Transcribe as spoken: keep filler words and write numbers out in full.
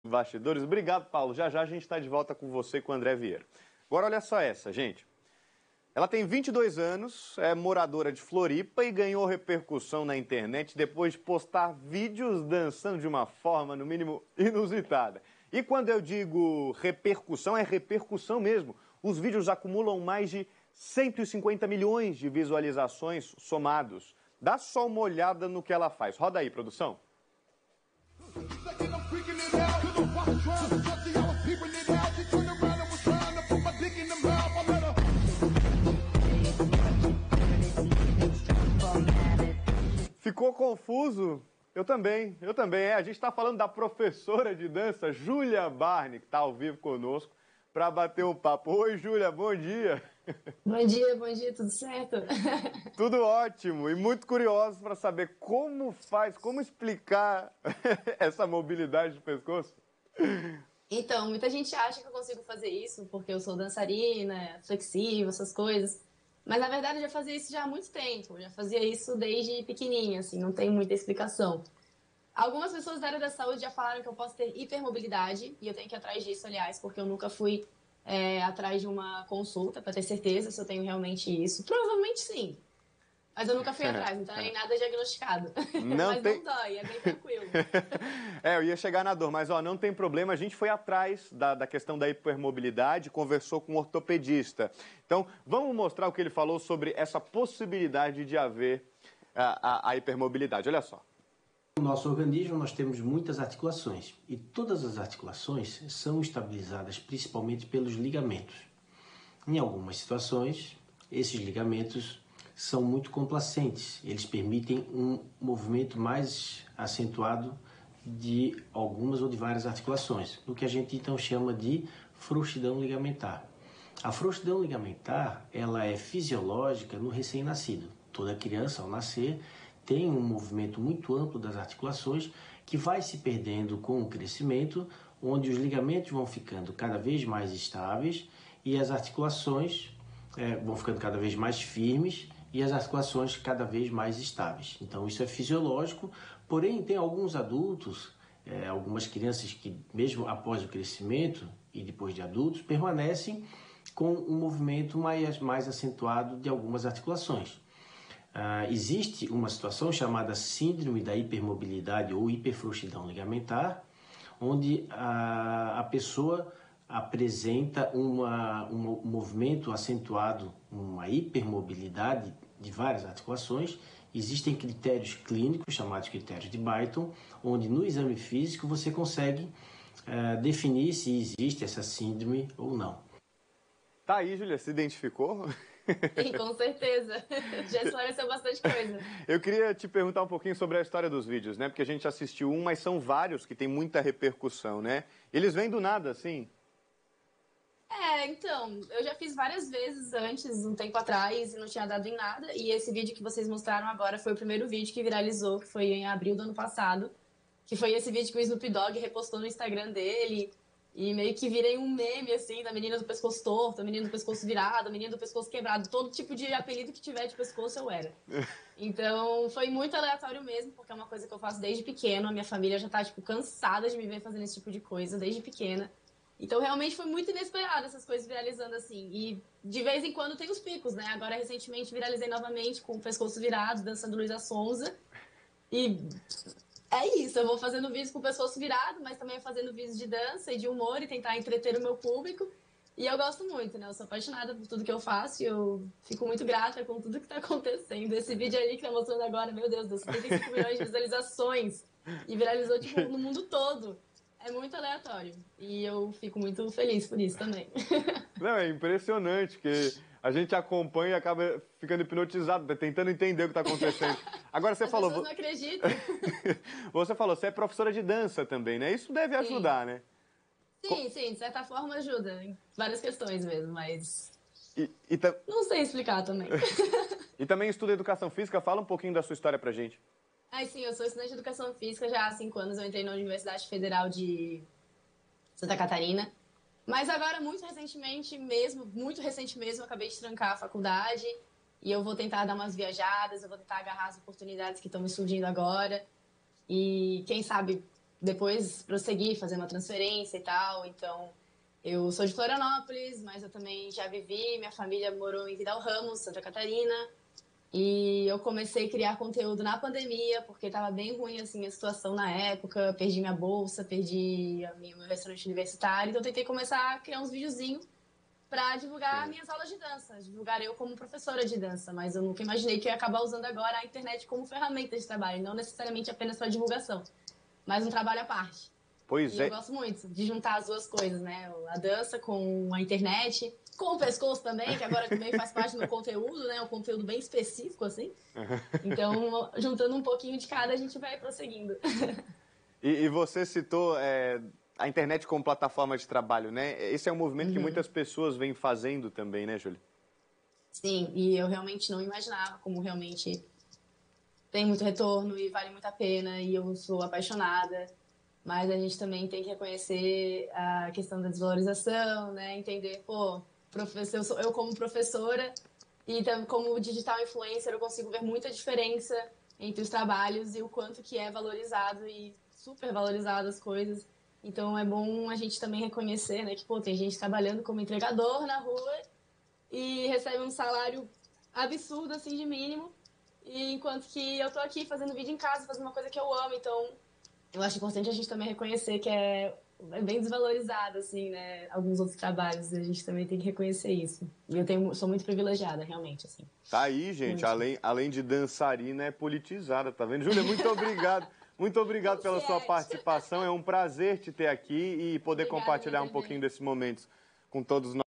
Bastidores. Obrigado, Paulo. Já já a gente está de volta com você e com o André Vieira. Agora olha só essa, gente. Ela tem vinte e dois anos, é moradora de Floripa e ganhou repercussão na internet depois de postar vídeos dançando de uma forma, no mínimo, inusitada. E quando eu digo repercussão, é repercussão mesmo. Os vídeos acumulam mais de cento e cinquenta milhões de visualizações somados. Dá só uma olhada no que ela faz. Roda aí, produção. Ficou confuso? Eu também, eu também. É, a gente está falando da professora de dança, Júlia Barney, que está ao vivo conosco para bater um papo. Oi, Júlia, bom dia. Bom dia, bom dia, tudo certo? Tudo ótimo e muito curioso para saber como faz, como explicar essa mobilidade do pescoço. Então, muita gente acha que eu consigo fazer isso porque eu sou dançarina, flexível, essas coisas. Mas, na verdade, eu já fazia isso já há muito tempo. Eu já fazia isso desde pequenininha, assim, não tem muita explicação. Algumas pessoas da área da saúde já falaram que eu posso ter hipermobilidade, e eu tenho que ir atrás disso, aliás, porque eu nunca fui é, atrás de uma consulta para ter certeza se eu tenho realmente isso. Provavelmente sim, mas eu nunca fui atrás, então nem nada diagnosticado. Não mas tem... não dói, é bem tranquilo. É, eu ia chegar na dor, mas ó, não tem problema, a gente foi atrás da, da questão da hipermobilidade, conversou com um ortopedista. Então, vamos mostrar o que ele falou sobre essa possibilidade de haver a, a, a hipermobilidade. Olha só. No nosso organismo nós temos muitas articulações e todas as articulações são estabilizadas principalmente pelos ligamentos. Em algumas situações, esses ligamentos são muito complacentes, eles permitem um movimento mais acentuado de algumas ou de várias articulações, o que a gente então chama de frouxidão ligamentar. A frouxidão ligamentar ela é fisiológica no recém-nascido. Toda criança ao nascer tem um movimento muito amplo das articulações que vai se perdendo com o crescimento, onde os ligamentos vão ficando cada vez mais estáveis e as articulações é, vão ficando cada vez mais firmes e as articulações cada vez mais estáveis. Então isso é fisiológico, porém tem alguns adultos, é, algumas crianças que mesmo após o crescimento e depois de adultos, permanecem com um movimento mais, mais acentuado de algumas articulações. Ah, existe uma situação chamada síndrome da hipermobilidade ou hiperfrouxidão ligamentar, onde a, a pessoa apresenta uma, um movimento acentuado, uma hipermobilidade de várias articulações. Existem critérios clínicos, chamados critérios de Beighton, onde no exame físico você consegue uh, definir se existe essa síndrome ou não. Tá aí, Júlia, se identificou? Sim, com certeza. Já esclareceu bastante coisa. Eu queria te perguntar um pouquinho sobre a história dos vídeos, né? Porque a gente assistiu um, mas são vários que tem muita repercussão, né? Eles vêm do nada, assim? É, então, eu já fiz várias vezes antes, um tempo atrás, e não tinha dado em nada. E esse vídeo que vocês mostraram agora foi o primeiro vídeo que viralizou, que foi em abril do ano passado. Que foi esse vídeo que o Snoop Dogg repostou no Instagram dele. E meio que virei um meme, assim, da menina do pescoço torto, a menina do pescoço virado, a menina do pescoço quebrado. Todo tipo de apelido que tiver de pescoço eu era. Então, foi muito aleatório mesmo, porque é uma coisa que eu faço desde pequeno. A minha família já tá, tipo, cansada de me ver fazendo esse tipo de coisa desde pequena. Então, realmente foi muito inesperado essas coisas viralizando assim. E, de vez em quando, tem os picos, né? Agora, recentemente, viralizei novamente com o pescoço virado, dançando Luísa Sonza. E é isso, eu vou fazendo vídeos com o pescoço virado, mas também fazendo vídeos de dança e de humor e tentar entreter o meu público. E eu gosto muito, né? Eu sou apaixonada por tudo que eu faço e eu fico muito grata com tudo que tá acontecendo. Esse vídeo ali que tá mostrando agora, meu Deus, deu setenta e cinco milhões de visualizações. E viralizou, tipo, no mundo todo. É muito aleatório. E eu fico muito feliz por isso também. Não, é impressionante que a gente acompanha e acaba ficando hipnotizado, tentando entender o que está acontecendo. Agora você As falou... pessoas não acreditam. Você falou, você é professora de dança também, né? Isso deve ajudar, sim. né? Sim, sim, de certa forma ajuda. Em várias questões mesmo, mas... E, e ta... Não sei explicar também. E também estuda educação física. Fala um pouquinho da sua história pra gente. Ah, sim, eu sou estudante de educação física já há cinco anos. Eu entrei na Universidade Federal de Santa Catarina. Mas agora, muito recentemente mesmo, muito recente mesmo, eu acabei de trancar a faculdade. E eu vou tentar dar umas viajadas, eu vou tentar agarrar as oportunidades que estão me surgindo agora. E quem sabe depois prosseguir, fazer uma transferência e tal. Então, eu sou de Florianópolis, mas eu também já vivi, minha família morou em Vidal Ramos, Santa Catarina. E eu comecei a criar conteúdo na pandemia, porque estava bem ruim assim, a situação na época. Perdi minha bolsa, perdi o meu restaurante universitário. Então, eu tentei começar a criar uns videozinhos para divulgar Sim. minhas aulas de dança. Divulgar eu como professora de dança, mas eu nunca imaginei que eu ia acabar usando agora a internet como ferramenta de trabalho, não necessariamente apenas para divulgação, mas um trabalho à parte. Pois E eu é. gosto muito de juntar as duas coisas, né? A dança com a internet, com o pescoço também, que agora também faz parte do meu conteúdo, né? Um conteúdo bem específico, assim. Então, juntando um pouquinho de cada, a gente vai prosseguindo. E, e você citou é, a internet como plataforma de trabalho, né? Esse é um movimento Uhum. que muitas pessoas vêm fazendo também, né, Júlia? Sim, e eu realmente não imaginava como realmente tem muito retorno e vale muito a pena, e eu sou apaixonada. Mas a gente também tem que reconhecer a questão da desvalorização, né? Entender, pô, professor, eu, sou, eu como professora e também como digital influencer eu consigo ver muita diferença entre os trabalhos e o quanto que é valorizado e super valorizado as coisas. Então é bom a gente também reconhecer, né, que pô, tem gente trabalhando como entregador na rua e recebe um salário absurdo assim de mínimo, e enquanto que eu tô aqui fazendo vídeo em casa, fazendo uma coisa que eu amo. Então eu acho importante a gente também reconhecer que é, é bem desvalorizado, assim, né? Alguns outros trabalhos, a gente também tem que reconhecer isso. E eu tenho, sou muito privilegiada, realmente, assim. Tá aí, gente. Além, além de dançarina, é politizada, tá vendo? Júlia, muito obrigado. Muito obrigado pela sua participação. É um prazer te ter aqui e poder Obrigada, compartilhar um Benjamin. pouquinho desses momentos com todos nós.